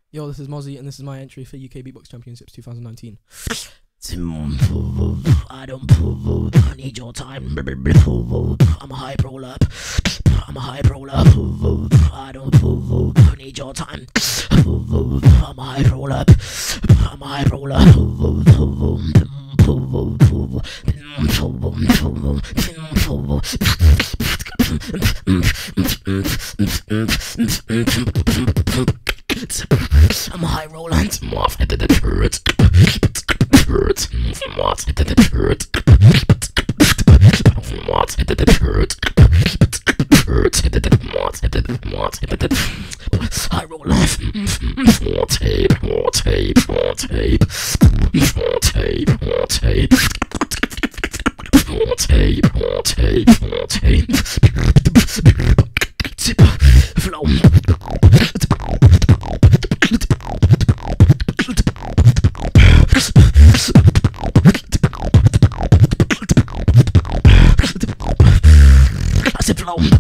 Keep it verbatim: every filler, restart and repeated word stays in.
Yo, this is Mozzie, and this is my entry for U K Beatbox Championships twenty nineteen. I don't need your time. I'm a hype roll up. I'm a hype roll up. I don't need your time. I'm a hype roll up. I'm a hype roll up. I'm a high roll and morph into the turret. Turret, morph into the turret. Morph into the turret. Turret into the morph into the morph into the high roll off. More tape, more tape, more tape, more tape, more tape. More tape, more tape, more tape. Flow. I said flow.